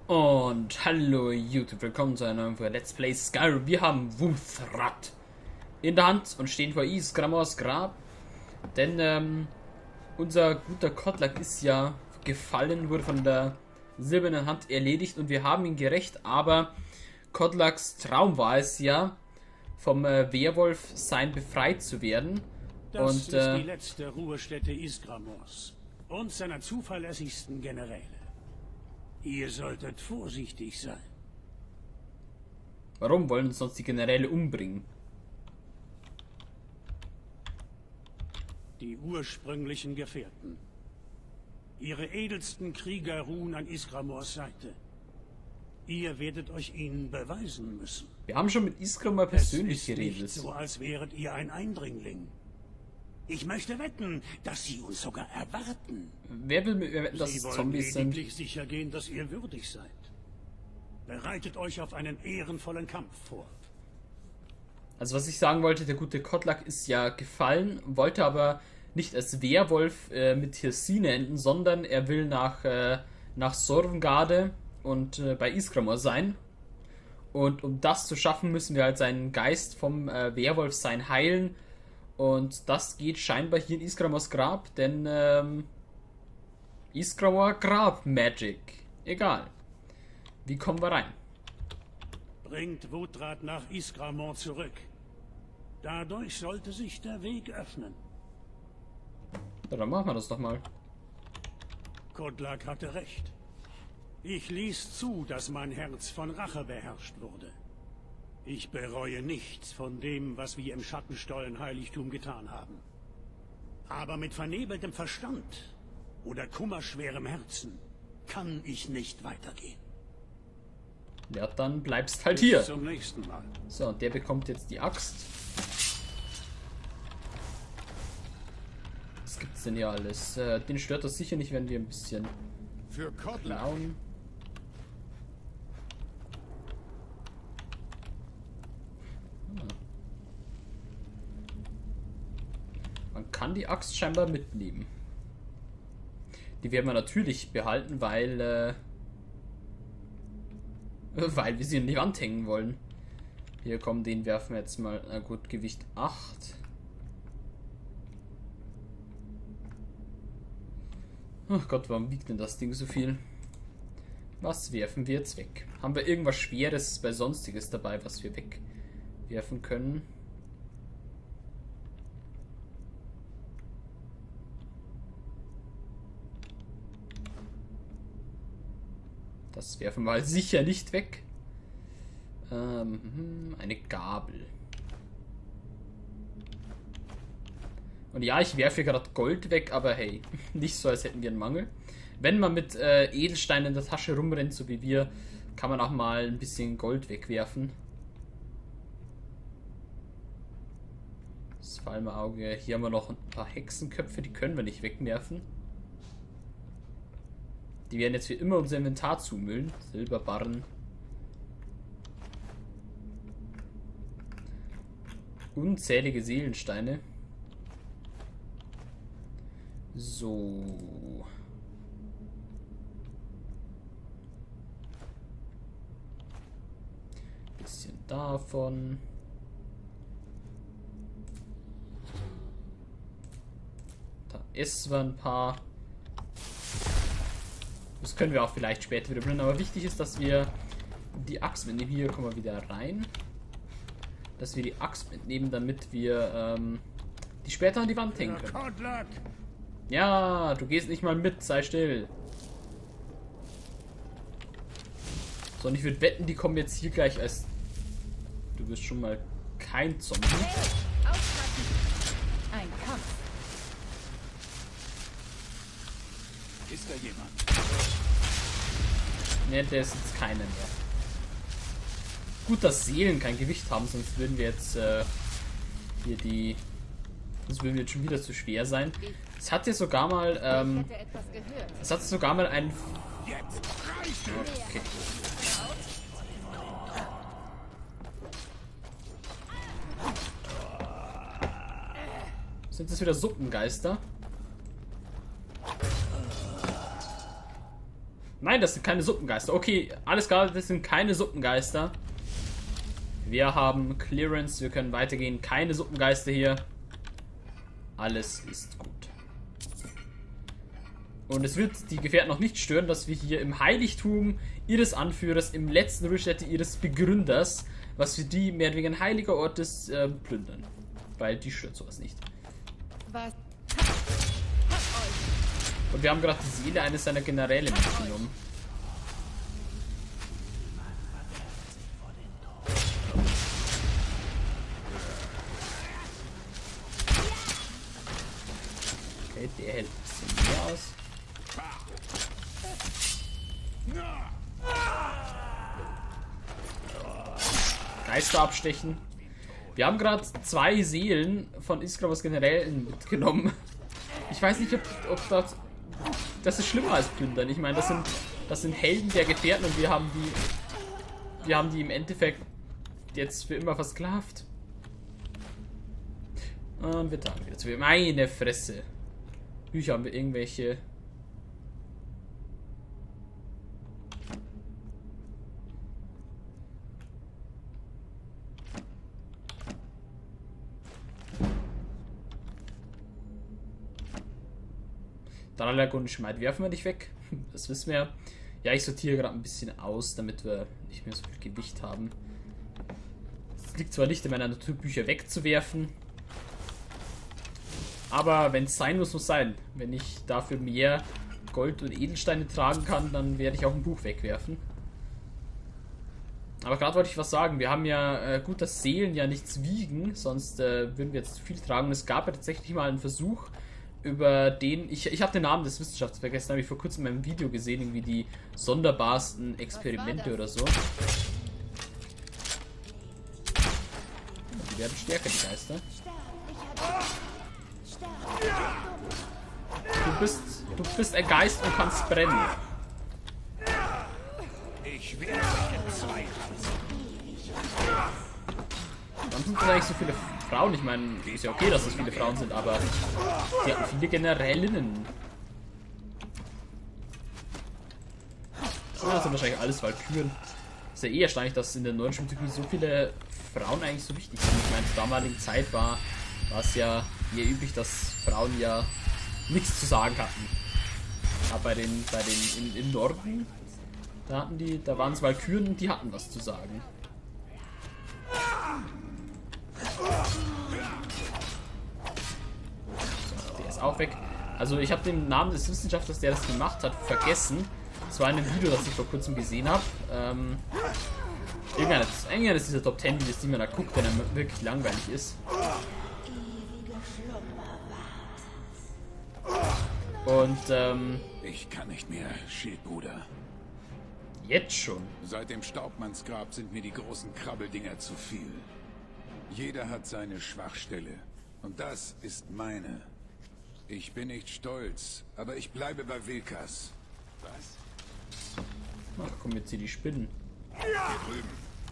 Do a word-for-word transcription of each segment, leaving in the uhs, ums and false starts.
Und hallo YouTube, willkommen zu einer neuen Folge Let's Play Skyrim. Wir haben Wuthrat in der Hand und stehen vor Ysgramors Grab. Denn ähm, unser guter Kotlag ist ja gefallen, wurde von der silbernen Hand erledigt und wir haben ihn gerächt. Aber Kotlags Traum war es ja, vom äh, Werwolf sein befreit zu werden. Das und, ist äh, die letzte Ruhestätte Ysgramors und seiner zuverlässigsten Generäle. Ihr solltet vorsichtig sein. Warum wollen uns sonst die Generäle umbringen? Die ursprünglichen Gefährten. Ihre edelsten Krieger ruhen an Ysgramors Seite. Ihr werdet euch ihnen beweisen müssen. Wir haben schon mit Ysgramor persönlich es ist geredet. nicht so, als wäret ihr ein Eindringling. Ich möchte wetten, dass sie uns sogar erwarten. Wer will mit mir wetten, dass Sie es wollen Zombies sind? lediglich sicher gehen, dass ihr würdig seid. Bereitet euch auf einen ehrenvollen Kampf vor. Also was ich sagen wollte, der gute Kotlag ist ja gefallen, wollte aber nicht als Werwolf äh, mit Hirsine enden, sondern er will nach, äh, nach Sovngarde und äh, bei Ysgramor sein. Und um das zu schaffen, müssen wir halt seinen Geist vom äh, Werwolfsein heilen. Und das geht scheinbar hier in Ysgramors Grab, denn ähm, Ysgramor Grab Magic. Egal. Wie kommen wir rein? Bringt Wuthrat nach Ysgramor zurück. Dadurch sollte sich der Weg öffnen. Ja, dann machen wir das doch mal. Kotlag hatte recht. Ich ließ zu, dass mein Herz von Rache beherrscht wurde. Ich bereue nichts von dem, was wir im Schattenstollen-Heiligtum getan haben. Aber mit vernebeltem Verstand oder kummerschwerem Herzen kann ich nicht weitergehen. Ja, dann bleibst halt hier. Bis zum nächsten Mal. So, und der bekommt jetzt die Axt. Was gibt's denn hier alles? Äh, den stört das sicher nicht, wenn wir ein bisschen Für Kotlag. klauen. Man kann die Axt scheinbar mitnehmen. Die werden wir natürlich behalten, weil äh, weil wir sie in die Wand hängen wollen. Hier kommen, den werfen wir jetzt mal. Na gut, Gewicht acht. Ach Gott, warum wiegt denn das Ding so viel? Was werfen wir jetzt weg? Haben wir irgendwas Schweres bei Sonstiges dabei, was wir wegwerfen können? Das werfen wir halt sicher nicht weg. Ähm, eine Gabel. Und ja, ich werfe gerade Gold weg, aber hey, nicht so, als hätten wir einen Mangel. Wenn man mit äh, Edelsteinen in der Tasche rumrennt, so wie wir, kann man auch mal ein bisschen Gold wegwerfen. Das Fall im Auge. Hier haben wir noch ein paar Hexenköpfe, die können wir nicht wegwerfen. Die werden jetzt wie immer unser Inventar zumüllen. Silberbarren. Unzählige Seelensteine. So. Bisschen davon. Da essen wir ein paar. Das können wir auch vielleicht später wieder bringen, aber wichtig ist, dass wir die Axt mitnehmen. Hier kommen wir wieder rein. Dass wir die Axt mitnehmen, damit wir ähm, die später an die Wand hängen können. Kotlag! Ja, du gehst nicht mal mit, sei still. So, und ich würde wetten, die kommen jetzt hier gleich als... Du wirst schon mal kein Zombie. Aufpassen! Ein Kampf. Ist da jemand? Ne, der ist jetzt keiner mehr. Gut, dass Seelen kein Gewicht haben, sonst würden wir jetzt äh, hier die... Sonst würden wir jetzt schon wieder zu schwer sein. Es hat ja sogar mal... Ähm, Ich hätte etwas gehört. es hat sogar mal ein... Jetzt reicht Okay. Sind das wieder Suppengeister? Nein! Nein, das sind keine Suppengeister. Okay, alles klar, das sind keine Suppengeister. Wir haben Clearance, wir können weitergehen. Keine Suppengeister hier. Alles ist gut. Und es wird die Gefährten noch nicht stören, dass wir hier im Heiligtum ihres Anführers, im letzten Ruhestätte ihres Begründers, was für die mehr oder weniger ein heiliger Ort ist, äh, plündern. Weil die stört sowas nicht. Was? Und wir haben gerade die Seele eines seiner Generäle mitgenommen. Okay, der hält ein bisschen mehr aus. Geister abstechen. Wir haben gerade zwei Seelen von Iskravas Generälen mitgenommen. Ich weiß nicht, ob, ob das... Das ist schlimmer als Plündern. Ich meine, das sind, das sind Helden der Gefährten und wir haben die... Wir haben die im Endeffekt jetzt für immer versklavt. Und wir tragen wieder zu. Meine Fresse. Hier haben wir irgendwelche... Dralagon und Schmeid werfen wir nicht weg. Das wissen wir. Ja, ich sortiere gerade ein bisschen aus, damit wir nicht mehr so viel Gewicht haben. Es liegt zwar nicht in meiner Natur, Bücher wegzuwerfen. Aber wenn es sein muss, muss sein. Wenn ich dafür mehr Gold und Edelsteine tragen kann, dann werde ich auch ein Buch wegwerfen. Aber gerade wollte ich was sagen. Wir haben ja, äh, gut, dass Seelen ja nichts wiegen, sonst äh, würden wir jetzt zu viel tragen. Und es gab ja tatsächlich mal einen Versuch, über den, ich, ich habe den Namen des Wissenschaftlers vergessen, habe ich vor kurzem in meinem Video gesehen, irgendwie die sonderbarsten Experimente oder so. Die werden stärker, die Geister. Du bist, du bist ein Geist und kannst brennen. Ich werde in zwei. Warum sind das eigentlich so viele Frauen? Ich meine, ist ja okay, dass das viele Frauen sind, aber die hatten viele Generälinnen. Ja, das sind wahrscheinlich alles Walküren. Ist ja eh erstaunlich, dass in der nordischen Mythologie so viele Frauen eigentlich so wichtig sind. Ich meine, zur damaligen Zeit war, war es ja eher üblich, dass Frauen ja nichts zu sagen hatten. Aber bei den, bei den in, im Norden, da hatten die, da waren es Walküren, die hatten was zu sagen. So, der ist auch weg. Also ich habe den Namen des Wissenschaftlers, der das gemacht hat, vergessen. Das war in einem Video, das ich vor kurzem gesehen habe. Ähm, irgendeines, irgendeines dieser Top zehn Videos, die man da guckt, wenn er wirklich langweilig ist. Und ähm, Ich kann nicht mehr, Schildbruder. Jetzt schon. Seit dem Staubmannsgrab sind mir die großen Krabbeldinger zu viel. Jeder hat seine Schwachstelle. Und das ist meine. Ich bin nicht stolz, aber ich bleibe bei Wilkas. Was? Ach komm, jetzt hier die Spinnen. Hier drüben.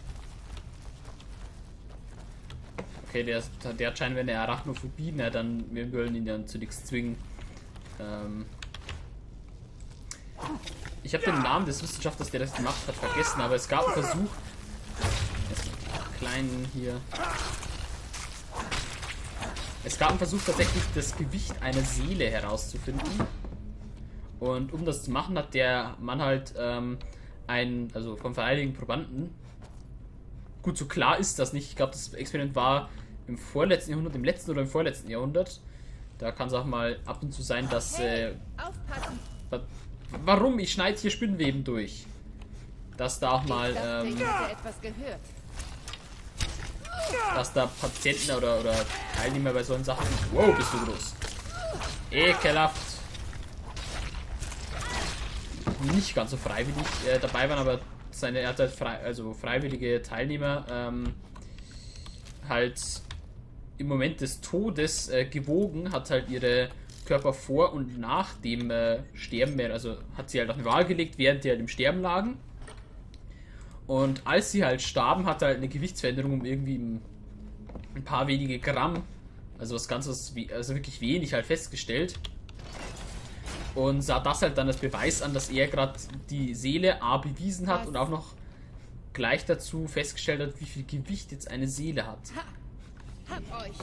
Okay, der, ist, der hat scheinbar eine Arachnophobie. Na, dann, wir wollen ihn dann zu nichts zwingen. Ähm... Ich habe den Namen des Wissenschaftlers, der das gemacht hat, vergessen, aber es gab einen Versuch. Kleinen hier. Es gab einen Versuch, tatsächlich das Gewicht einer Seele herauszufinden. Und um das zu machen, hat der Mann halt ähm, ein, also vom verteidigenden Probanden. Gut, so klar ist das nicht. Ich glaube, das Experiment war im vorletzten Jahrhundert, im letzten oder im vorletzten Jahrhundert. Da kann es auch mal ab und zu sein, dass. Äh, Aufpassen! Warum? Ich schneide hier Spinnweben durch. Dass da auch mal, Ich dachte, ähm, ich hätte etwas gehört. dass da Patienten oder, oder Teilnehmer bei solchen Sachen. Wow, bist du groß. Ekelhaft. Nicht ganz so freiwillig äh, dabei waren, aber seine, er hat halt frei, also freiwillige Teilnehmer ähm, halt im Moment des Todes äh, gewogen, hat halt ihre Körper vor und nach dem äh, Sterben, also hat sie halt auf eine Waage gelegt, während die halt im Sterben lagen. Und als sie halt starben, hat er halt eine Gewichtsveränderung um irgendwie ein paar wenige Gramm, also was Ganzes, also wirklich wenig halt festgestellt. Und sah das halt dann als Beweis an, dass er gerade die Seele A bewiesen hat Was? und auch noch gleich dazu festgestellt hat, wie viel Gewicht jetzt eine Seele hat. Ha. Hab euch.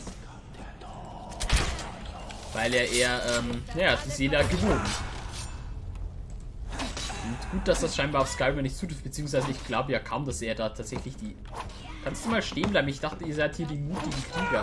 Weil er eher, ähm, ja, die Seele hat gewogen. Und gut, dass das scheinbar auf Skyrim nicht zutrifft, beziehungsweise ich glaube ja kaum, dass er da tatsächlich die... Kannst du mal stehen bleiben? Ich dachte, ihr seid hier die mutigen Krieger.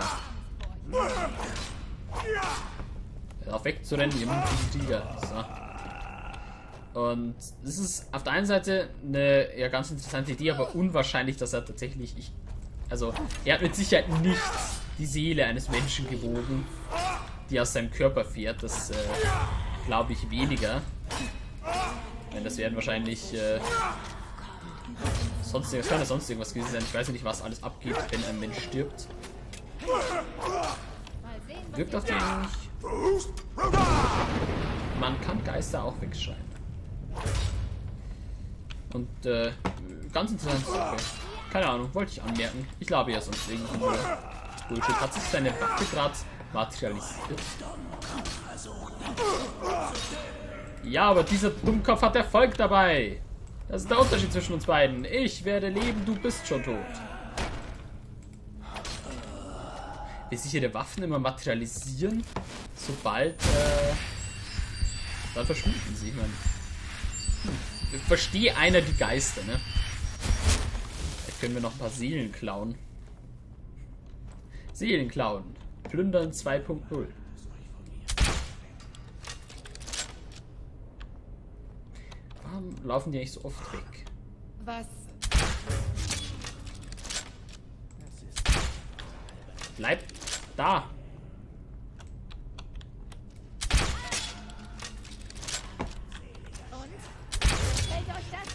Auf wegzurennen, ihr mutigen Krieger. So. Und das ist auf der einen Seite eine ja, ganz interessante Idee, aber unwahrscheinlich, dass er tatsächlich... Ich, also, er hat mit Sicherheit nicht die Seele eines Menschen gewogen, die aus seinem Körper fährt. Das äh, glaube ich weniger. Denn das werden wahrscheinlich äh, sonst irgendwas, kann ja sonst irgendwas gewesen sein. Ich weiß ja nicht, was alles abgeht, wenn ein Mensch stirbt. Wirkt auf den nicht. Man kann Geister auch wegschreiben. Und äh, ganz interessant. Okay. Keine Ahnung, wollte ich anmerken. Ich glaube ja sonst irgendwie nur Bullshit. Hat sich seine Waffe gerade materialisiert? Ja, aber dieser Dummkopf hat Erfolg dabei. Das ist der Unterschied zwischen uns beiden. Ich werde leben, du bist schon tot. Wie sich ihre Waffen immer materialisieren, sobald äh, dann verschwinden sie. Ich meine, hm. Verstehe einer die Geister, ne? Vielleicht können wir noch ein paar Seelen klauen. Seelen klauen. Plündern zwei Punkt null. Warum laufen die eigentlich so oft weg? Was? Bleib da. Und? Fällt euch das?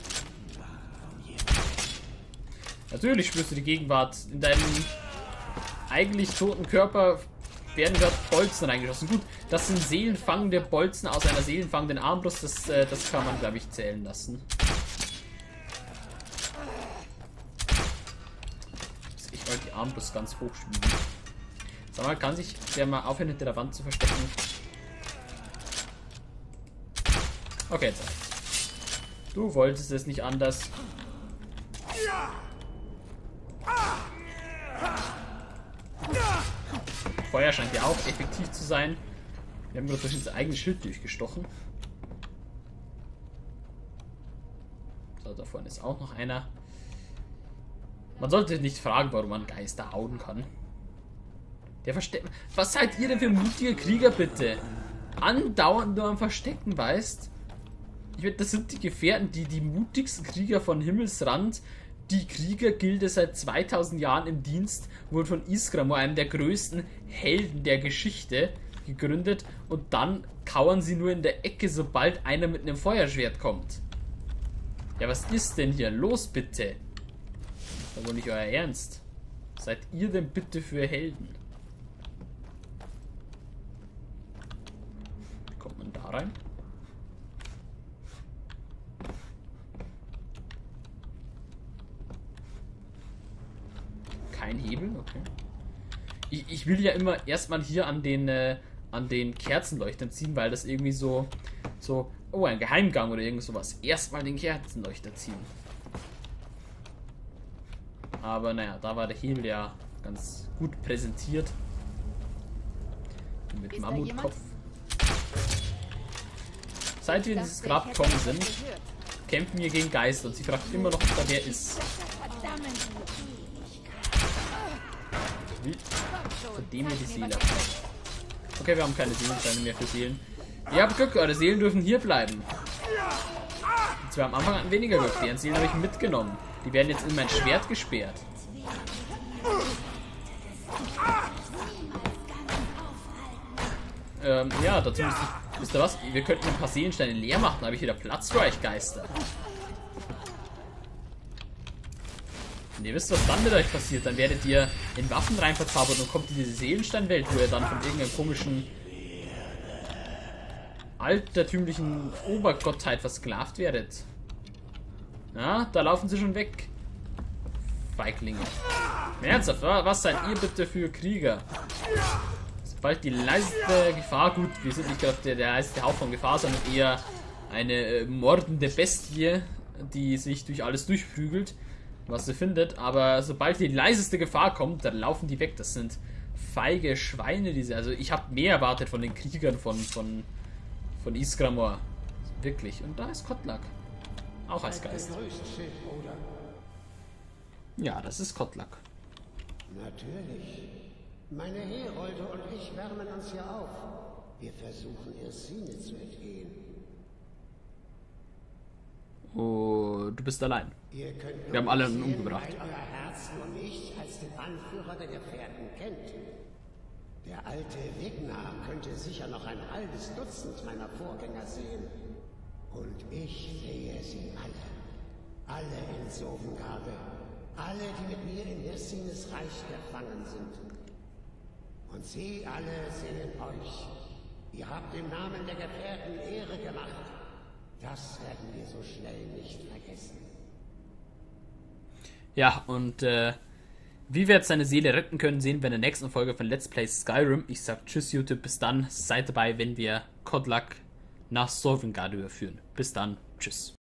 Natürlich spürst du die Gegenwart. In deinem eigentlich toten Körper werden dort Bolzen reingeschossen. Gut, das sind seelenfangende Bolzen aus einer seelenfangenden Armbrust. Das, äh, das kann man, glaube ich, zählen lassen. Ich wollte die Armbrust ganz hoch schmieden. Sag mal, kann sich der mal aufhören, hinter der Wand zu verstecken? Okay, jetzt reicht's. Du wolltest es nicht anders. Feuer scheint ja auch effektiv zu sein. Wir haben gerade durch unser eigenes Schild durchgestochen. So, da vorne ist auch noch einer. Man sollte nicht fragen, warum man Geister hauen kann. Der versteckt. Was seid ihr denn für mutige Krieger, bitte? Andauernd nur am Verstecken, weißt? Ich meine, das sind die Gefährten, die die mutigsten Krieger von Himmelsrand. Die Kriegergilde seit zweitausend Jahren im Dienst, wurde von Isgramor, einem der größten Helden der Geschichte, gegründet, und dann kauern sie nur in der Ecke, sobald einer mit einem Feuerschwert kommt. Ja, was ist denn hier? Los, bitte! Das ist wohl nicht euer Ernst. Seid ihr denn bitte für Helden? Wie kommt man da rein? Kein Hebel, okay. Ich, ich will ja immer erstmal hier an den äh, an den Kerzenleuchtern ziehen, weil das irgendwie so so oh, ein Geheimgang oder irgend sowas. Erstmal den Kerzenleuchter ziehen. Aber naja, da war der Hebel ja ganz gut präsentiert. Mit Mammutkopf. Seit wir in dieses Grab gekommen sind, kämpfen wir gegen Geister und sie fragt immer noch, ob da wer ist. Wie? Von dem hier die Seele. Okay, wir haben keine Seelensteine mehr für Seelen. Ihr habt Glück, eure Seelen dürfen hier bleiben. Und zwar am Anfang hatten weniger Glück. Deren Seelen habe ich mitgenommen. Die werden jetzt in mein Schwert gesperrt. Ähm, ja, dazu müsste ich... Wisst ihr was? Wir könnten ein paar Seelensteine leer machen, da habe ich wieder Platz für euch, Geister. Und ihr wisst, was dann mit euch passiert. Dann werdet ihr in Waffen rein verzaubert und kommt in diese Seelensteinwelt, wo ihr dann von irgendeinem komischen altertümlichen Obergottheit versklavt werdet. Ja, da laufen sie schon weg. Feiglinge. Ernsthaft, was seid ihr bitte für Krieger? Sobald die leiseste Gefahr, gut, wir sind nicht auf der, der leiseste Hauch von Gefahr, sondern eher eine äh, mordende Bestie, die sich durch alles durchprügelt, was sie findet. Aber sobald die leiseste Gefahr kommt, dann laufen die weg. Das sind feige Schweine, diese. Also ich habe mehr erwartet von den Kriegern von, von, von Ysgramor. Wirklich. Und da ist Kotlak. Auch als Geist. Ja, das ist Kotlak. Natürlich. Meine Herolde und ich wärmen uns hier auf. Wir versuchen, Irsine zu entgehen. Oh, du bist allein. Ihr könnt Wir haben alle sehen, umgebracht. weil euer Herz nur mich als den Anführer der Gefährten kennt. Der alte Wignar könnte sicher noch ein halbes Dutzend meiner Vorgänger sehen. Und ich sehe sie alle. Alle in Sovngarde. Alle, die mit mir in Hirsines Reich gefangen sind. Und sie alle sehen euch. Ihr habt dem Namen der Gefährten Ehre gemacht. Das werden wir so schnell nicht vergessen. Ja, und äh, wie wir jetzt seine Seele retten können, sehen wir in der nächsten Folge von Let's Play Skyrim. Ich sag tschüss YouTube, bis dann. Seid dabei, wenn wir Kotlak nach Sovngarde überführen. Bis dann, tschüss.